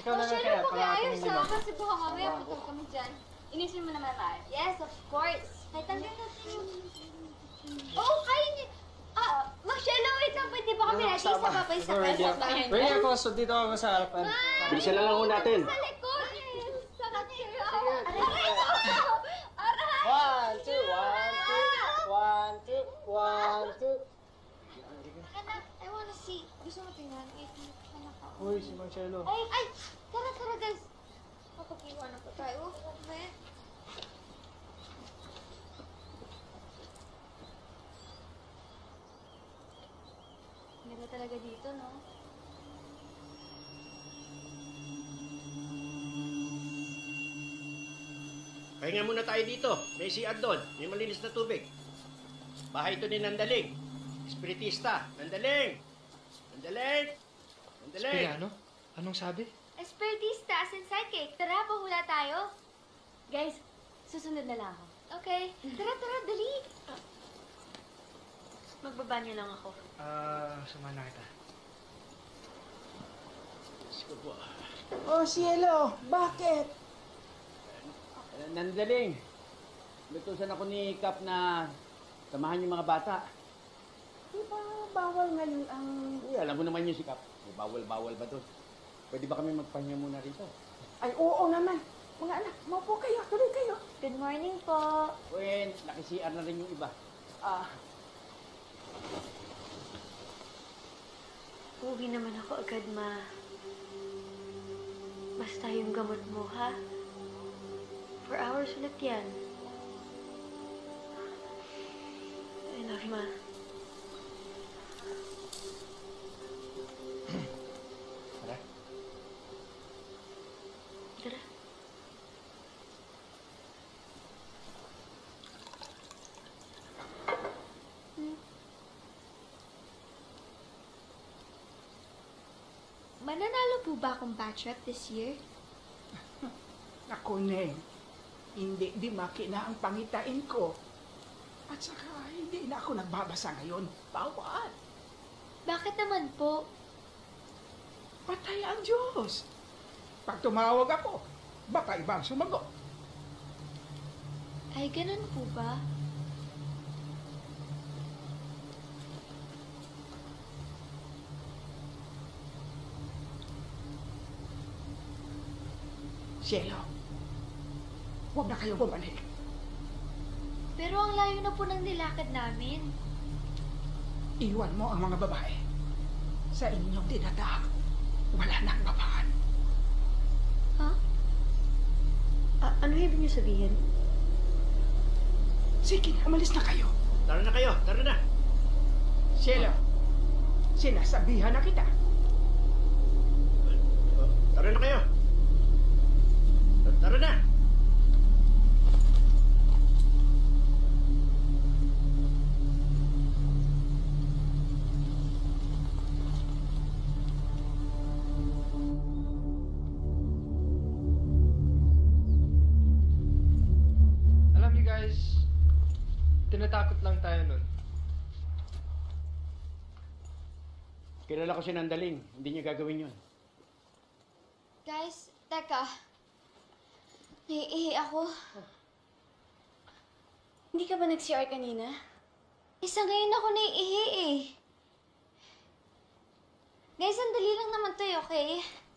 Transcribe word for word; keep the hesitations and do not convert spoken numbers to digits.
ikaw na lang kaya. Ayos ha, kasi baka mamaya putol kami dyan. Inisin mo naman tayo. Yes, of course. Kahit tanggal natin yung... Oo, kaya niya. Ah, Marcelo, wait lang. Pwede ba kami natin isa pa pa isa pa? Ready ako, so dito ako sa harapan. Bilisan lang ako natin. Sa likod. Sa likod. Aray ko. Aray. One, two, one, two, one, two, one, two. Anak, I wanna see. Gusto mo tingnan? Wait, anak ako. Uy, si Marcelo. Ay, ay! Tara, tara, guys. Kapag-iwanan pa tayo. Okay. Ganda talaga dito, no? Pahinga muna tayo dito. May C R doon. May malinis na tubig. Bahay ito ni Nandaling. Espiritista. Nandaling! Nandaling! Nandaling! Espiriano? Anong sabi? Espiritista, as in psychic. Tara, pahula tayo. Guys, susunod na lang ako. Okay. Tara, tara, dali. Magbabanyo lang ako. Ah, uh, samahan na kita. Sige po. Oh, Cielo, bakit? Nandaling. Lutusan ako ni Kap na samahan yung mga bata. Di ba bawal ngayon ang... Uy, alam mo naman yun si Kap. May bawal-bawal ba doon? Pwede ba kami magpahinga muna rito? Ay, oo naman. Mga anak, maupo kayo. Tuloy kayo. Good morning po. Uy, naki-C R na rin yung iba. Ah, Uwi naman ako agad, Ma. Basta yung gamot mo, ha? Four hours ulit yan. I love you, Ma. Tara. Tara. Mananalo po ba akong batch rep this year? naku, Neng. Hindi di makina ang pangitain ko. At saka, hindi na ako nagbabasa ngayon. Bawal. Bakit naman po? Patay ang Diyos. Pag tumawag ako, baka ibang sumagot. Ay, ganun po ba? Cielo, huwag na kayo bumalik. Pero ang layo na po ng nilakad namin. Iwan mo ang mga babae. Sa inyong dinadaak, wala nang babaan. Ha? Ah, ano ibig niyo sabihin? Sige, umalis na kayo. Tara na kayo, tara na. Cielo, sinasabihan na kita. Tara na kayo. Tara na. Alam niyo guys, tinatakot lang tayo nun. Kilala ko si Nandaling. Hindi niya gagawin yun. Guys, teka. Naiihi ako. Hindi ka ba nag-C R kanina? Isa ngayon ako naiihi eh. Guys, sandali lang naman to eh, okay?